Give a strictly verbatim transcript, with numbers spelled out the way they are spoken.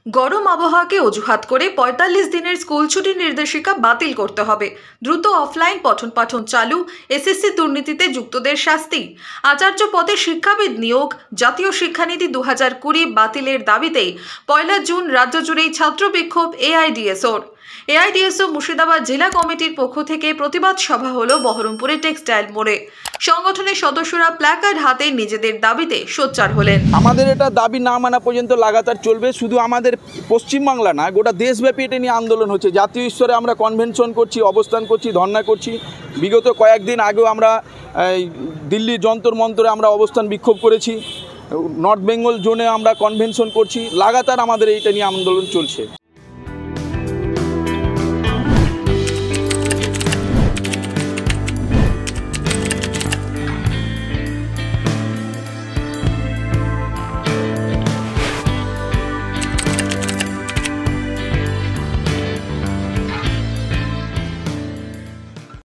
গরম আবহাওয়াকে অজুহাত করে পঁয়তাল্লিশ দিনের স্কুল ছুটির নির্দেশিকা বাতিল করতে হবে। দ্রুত অফলাইন পঠন পাঠন চালু, এসএসসি দুর্নীতিতে যুক্তদের শাস্তি, আচার্য পদে শিক্ষাবিদ নিয়োগ, জাতীয় শিক্ষানীতি দু হাজার কুড়ি বাতিলের দাবিতেই পয়লা জুন রাজ্য জুড়েই ছাত্র বিক্ষোভ এআইডিএসওর। এআইডিএসও মুর্শিদাবাদ জেলা কমিটির পক্ষ থেকে প্রতিবাদ সভা হলো বহরমপুরে টেক্সটাইল মোড়ে। সংগঠনের সদস্যরা প্ল্যাকার্ড হাতে নিজেদের দাবিতে সোচ্চার হলেন। আমাদের এটা দাবি না মানা পর্যন্ত লাগাতার চলবে। শুধু আমাদের পশ্চিমবাংলা না, গোটা দেশব্যাপী এটা নিয়ে আন্দোলন হচ্ছে। জাতীয় স্তরে আমরা কনভেনশন করছি, অবস্থান করছি, ধর্ণা করছি। বিগত কয়েকদিন আগেও আমরা দিল্লির যন্তর মন্তরে আমরা অবস্থান বিক্ষোভ করেছি। নর্থ বেঙ্গল জোনে আমরা কনভেনশন করছি। লাগাতার আমাদের এইটা নিয়ে আন্দোলন চলছে।